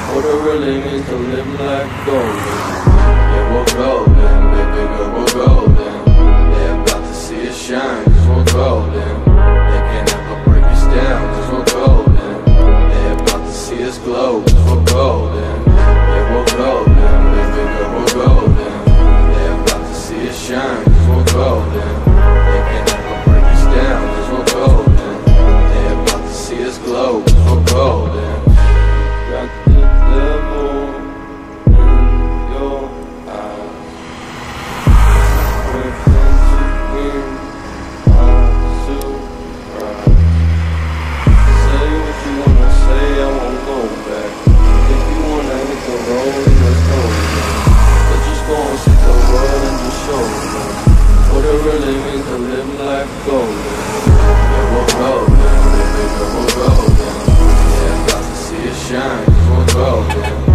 What it really means to live like golden. Yeah, we're golden, baby girl, we're golden. They're about to see us shine, cause we're golden. They can't ever break us down, cause we're golden. They're about to see us glow, cause we're golden. Yeah, we're golden, baby girl, we're golden. They're about to see us shine, cause we're golden. They can't ever break us down, cause we're golden. They're about to see us glow, cause we're golden. Got the devil in your eyes. When things begin, I'm surprised. Say what you wanna say, I won't go back. If you wanna hit the road, let's go again. But just go and see the world and just show them what it really means to live like golden. Yeah, we're golden, baby girl, we're golden. Yeah, about to see it shine, cause we're golden.